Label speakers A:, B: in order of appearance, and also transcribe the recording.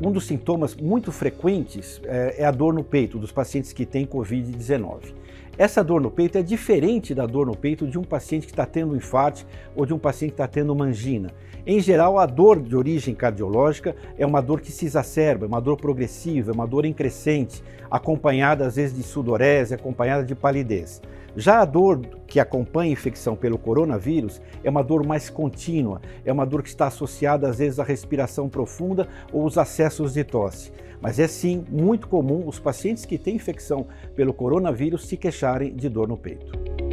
A: Um dos sintomas muito frequentes é a dor no peito dos pacientes que têm Covid-19. Essa dor no peito é diferente da dor no peito de um paciente que está tendo um infarto ou de um paciente que está tendo uma angina. Em geral, a dor de origem cardiológica é uma dor que se exacerba, é uma dor progressiva, é uma dor em crescente, acompanhada às vezes de sudorese, acompanhada de palidez. Já a dor que acompanha a infecção pelo coronavírus é uma dor mais contínua, é uma dor que está associada às vezes à respiração profunda ou os acessos de tosse. Mas é sim muito comum os pacientes que têm infecção pelo coronavírus se queixarem de dor no peito.